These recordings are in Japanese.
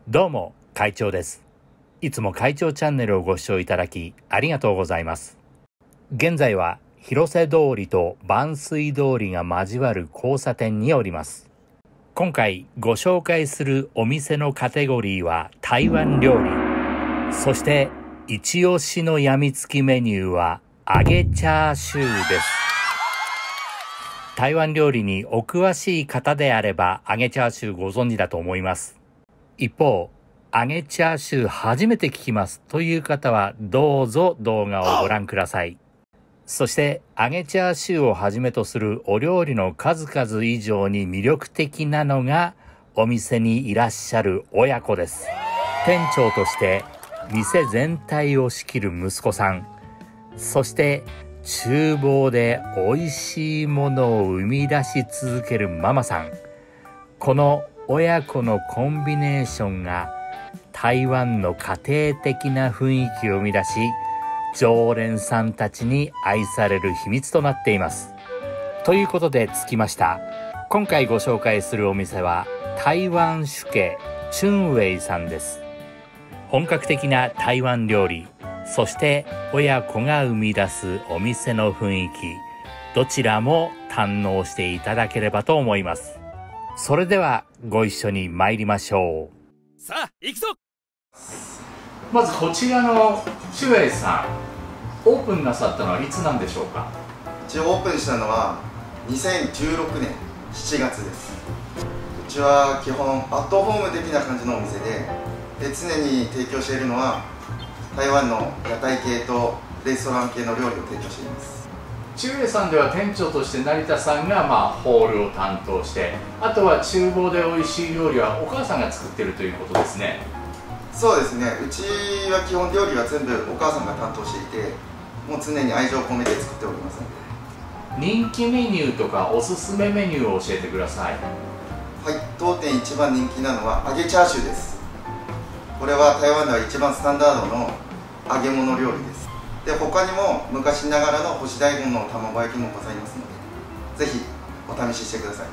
どうも会長です。いつも会長チャンネルをご視聴いただきありがとうございます。現在は広瀬通りと万水通りが交わる交差点におります。今回ご紹介するお店のカテゴリーは台湾料理。そして一押しのやみつきメニューは揚げチャーシューです。台湾料理にお詳しい方であれば揚げチャーシューご存知だと思います。一方、揚げチャーシュー初めて聞きますという方はどうぞ動画をご覧ください。そして揚げチャーシューをはじめとするお料理の数々以上に魅力的なのがお店にいらっしゃる親子です。店長として店全体を仕切る息子さん、そして厨房で美味しいものを生み出し続けるママさん。この親子のコンビネーションが台湾の家庭的な雰囲気を生み出し、常連さんたちに愛される秘密となっています。ということで着きました。今回ご紹介するお店は台湾酒家春偉さんです。本格的な台湾料理、そして親子が生み出すお店の雰囲気、どちらも堪能していただければと思います。それではご一緒に参りましょう。さあ行くぞ。まずこちらの春偉さん、オープンなさったのはいつなんでしょうか？ 一応オープンしたのは2016年7月です。うちは基本アットホーム的な感じのお店で、常に提供しているのは台湾の屋台系とレストラン系の料理を提供しています。 春偉さんでは店長として成田さんがホールを担当して、あとは厨房で美味しい料理はお母さんが作ってるということですね。 そうですね、うちは基本料理は全部お母さんが担当していて、もう常に愛情を込めて作っておりますので。 人気メニューとかおすすめメニューを教えてください。 はい、当店一番人気なのは揚げチャーシューです。これは台湾では一番スタンダードの揚げ物料理です。で、他にも昔ながらの干し大根の卵焼きもございますので、ぜひお試ししてください。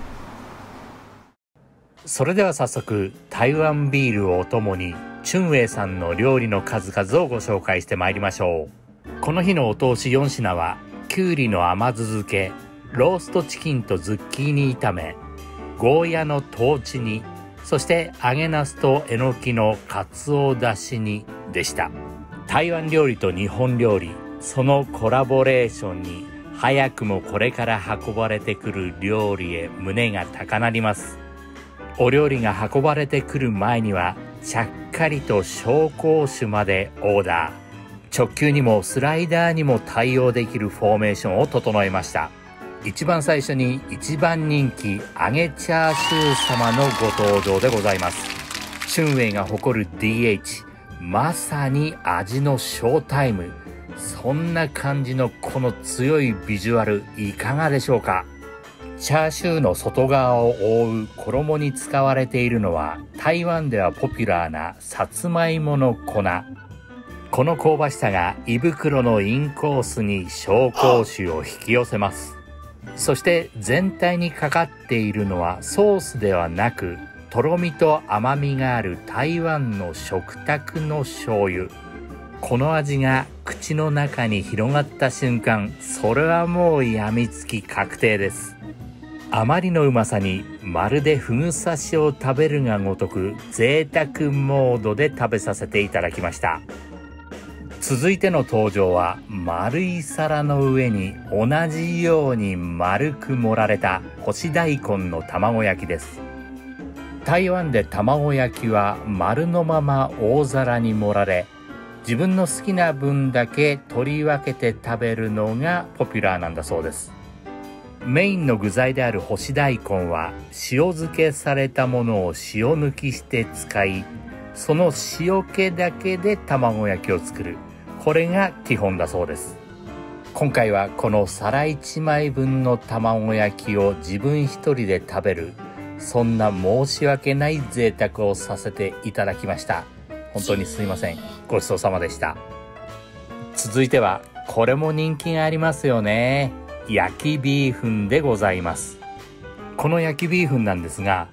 それでは早速台湾ビールをお供に春偉さんの料理の数々をご紹介してまいりましょう。この日のお通し4品はきゅうりの甘酢漬け、ローストチキンとズッキーニ炒め、ゴーヤのトーチ煮、そして揚げナスとえのきのかつおだし煮でした。台湾料理と日本料理、そのコラボレーションに早くもこれから運ばれてくる料理へ胸が高鳴ります。お料理が運ばれてくる前にはちゃっかりと紹興酒までオーダー。直球にもスライダーにも対応できるフォーメーションを整えました。一番最初に一番人気揚げチャーシュー様のご登場でございます。春偉が誇る DH、まさに味のショータイム。そんな感じのこの強いビジュアルいかがでしょうか？チャーシューの外側を覆う衣に使われているのは台湾ではポピュラーなさつまいもの粉。この香ばしさが胃袋のインコースに紹興酒を引き寄せます。そして全体にかかっているのはソースではなく、とろみと甘みがある台湾の食卓の醤油。この味が口の中に広がった瞬間、それはもうやみつき確定です。あまりのうまさにまるでふぐ刺しを食べるがごとく贅沢モードで食べさせていただきました。続いての登場は丸い皿の上に同じように丸く盛られた干し大根の卵焼きです。台湾で卵焼きは丸のまま大皿に盛られ、自分の好きな分だけ取り分けて食べるのがポピュラーなんだそうです。メインの具材である干し大根は塩漬けされたものを塩抜きして使い、その塩気だけで卵焼きを作る。これが基本だそうです。今回はこの皿1枚分の卵焼きを自分一人で食べる、そんな申し訳ない贅沢をさせていただきました。本当にすいません。ごちそうさまでした。続いてはこれも人気がありますよね。焼きビーフンでございます。この焼きビーフンなんですが、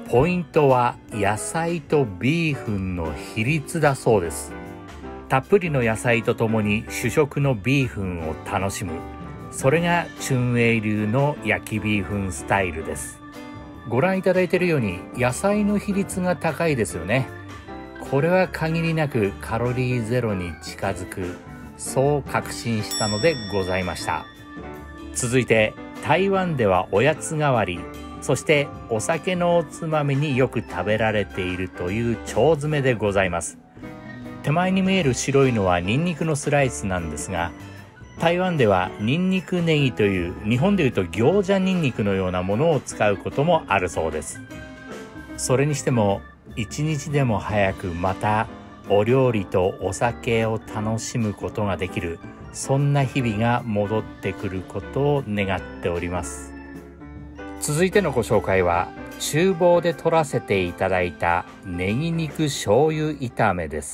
ポイントは野菜とビーフンの比率だそうです。たっぷりの野菜とともに主食のビーフンを楽しむ、それがチュンウェイ流の焼きビーフンスタイルです。ご覧いただいているように野菜の比率が高いですよね。これは限りなくカロリーゼロに近づく、そう確信したのでございました。続いて台湾ではおやつ代わり、そしてお酒のおつまみによく食べられているという腸詰めでございます。手前に見える白いのはニンニクのスライスなんですが、台湾ではニンニクネギという日本でいうと餃子ニンニクのようなものを使うこともあるそうです。それにしても一日でも早くまたお料理とお酒を楽しむことができる、そんな日々が戻ってくることを願っております。続いてのご紹介は厨房で取らせていただいたネギ肉醤油炒めです。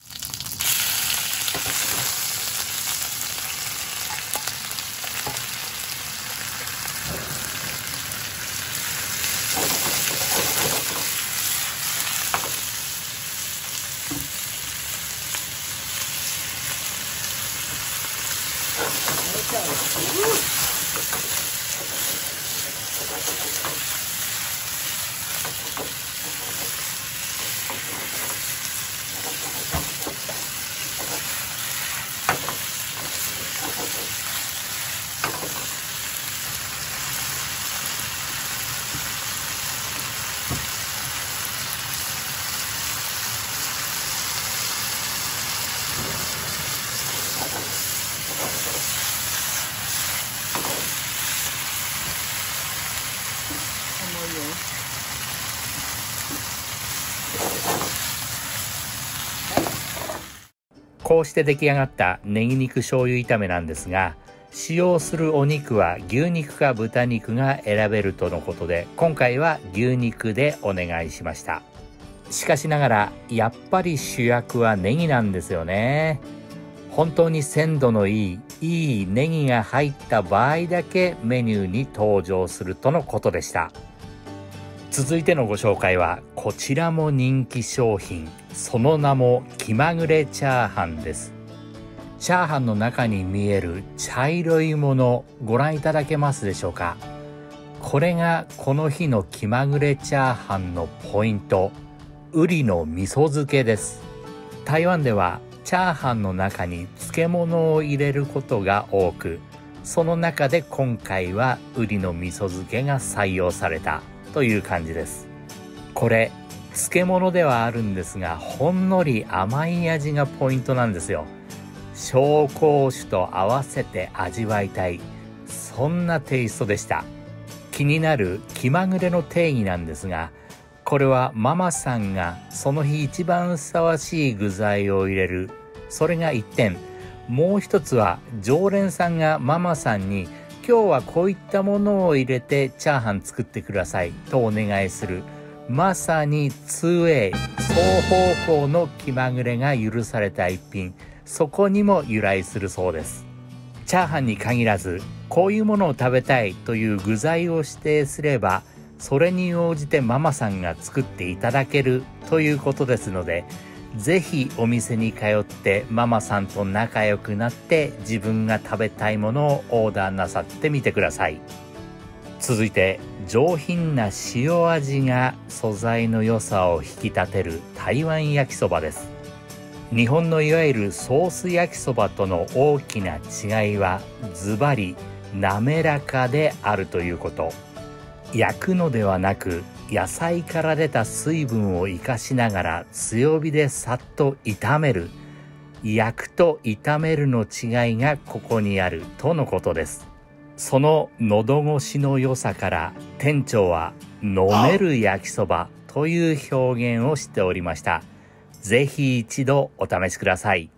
こうして出来上がったネギ肉醤油炒めなんですが、使用するお肉は牛肉か豚肉が選べるとのことで、今回は牛肉でお願いしました。しかしながらやっぱり主役はネギなんですよね。本当に鮮度のいいネギが入った場合だけメニューに登場するとのことでした。続いてのご紹介はこちらも人気商品、その名も気まぐれチャーハンです。チャーハンの中に見える茶色いもの、ご覧いただけますでしょうか。これがこの日の気まぐれチャーハンのポイント、ウリの味噌漬けです。台湾ではチャーハンの中に漬物を入れることが多く、その中で今回はウリの味噌漬けが採用されたという感じです。これ漬物ではあるんですが、ほんのり甘い味がポイントなんですよ。紹興酒と合わせて味わいたい、そんなテイストでした。気になる気まぐれの定義なんですが、これはママさんがその日一番ふさわしい具材を入れる、それが1点。もう一つは常連さんがママさんに今日はこういったものを入れてチャーハン作ってくださいとお願いする、まさに 2way 双方向の気まぐれが許された一品、そこにも由来するそうです。チャーハンに限らずこういうものを食べたいという具材を指定すれば、それに応じてママさんが作っていただけるということですので、ぜひお店に通ってママさんと仲良くなって自分が食べたいものをオーダーなさってみてください。続いて上品な塩味が素材の良さを引き立てる台湾焼きそばです。日本のいわゆるソース焼きそばとの大きな違いはズバリ滑らかであるということ。焼くのではなく野菜から出た水分を生かしながら強火でさっと炒める、焼くと炒めるの違いがここにあるとのことです。その喉越しの良さから店長は飲める焼きそばという表現をしておりました。ぜひ一度お試しください。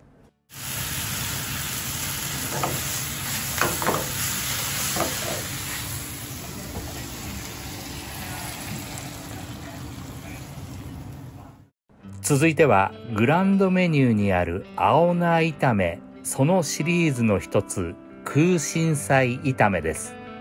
続いてはグランドメニューにある青菜炒め、そのシリーズの一つ空心菜炒めです。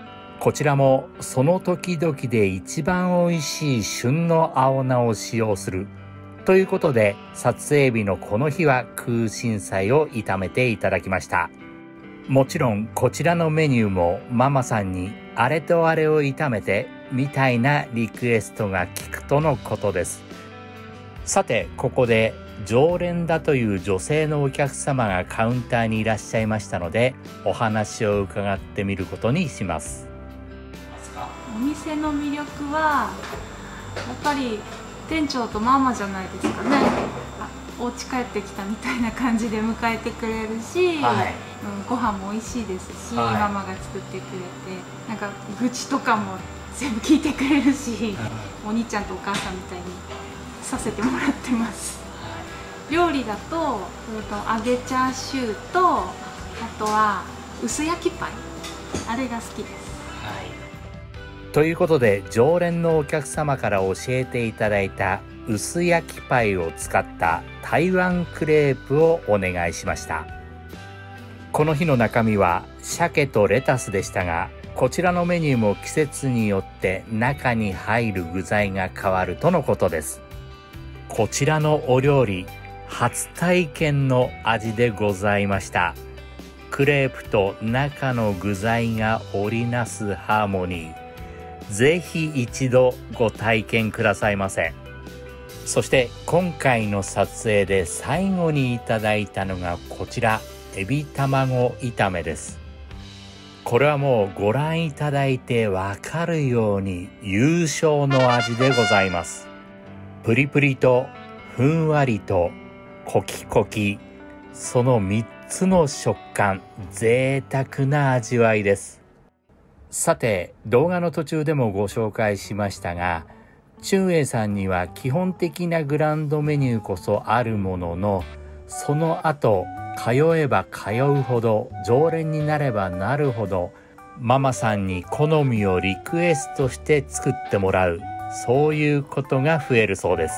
こちらもその時々で一番美味しい旬の青菜を使用するということで、撮影日のこの日は空心菜を炒めていただきました。もちろんこちらのメニューもママさんにあれとあれを炒めてみたいなリクエストが聞くとのことです。さてここで常連だという女性のお客様がカウンターにいらっしゃいましたので、お話を伺ってみることにします。 お店の魅力はやっぱり店長とママじゃないですかね。お家帰ってきたみたいな感じで迎えてくれるし、ご飯も美味しいですし、ママが作ってくれて、なんか愚痴とかも全部聞いてくれるし、お兄ちゃんとお母さんみたいにさせてもらってます。料理だと揚げチャーシューと、あとは薄焼きパイ、あれが好きです。 ということで常連のお客様から教えていただいた薄焼きパイを使った台湾クレープをお願いしました。この日の中身は鮭とレタスでしたが、こちらのメニューも季節によって中に入る具材が変わるとのことです。こちらのお料理、初体験の味でございました。クレープと中の具材が織りなすハーモニー、ぜひ一度ご体験くださいませ。そして今回の撮影で最後にいただいたのがこちら、エビ卵炒めです。これはもうご覧いただいてわかるように優勝の味でございます。プリプリとふんわりとコキコキ、その3つの食感、贅沢な味わいです。さて動画の途中でもご紹介しましたが、チュンエイさんには基本的なグランドメニューこそあるものの、その後通えば通うほど、常連になればなるほど、ママさんに好みをリクエストして作ってもらう、そういうことが増えるそうです。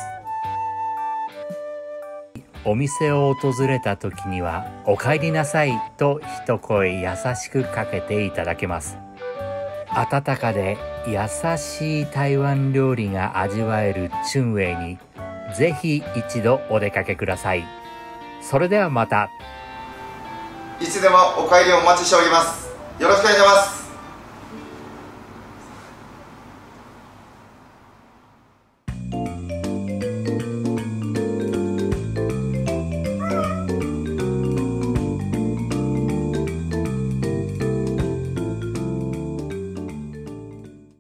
お店を訪れた時にはお帰りなさいと一声優しくかけていただけます。温かで優しい台湾料理が味わえるチュンエイに、ぜひ一度お出かけください。それではまた。 いつでもお帰りをお待ちしております。よろしくお願いします。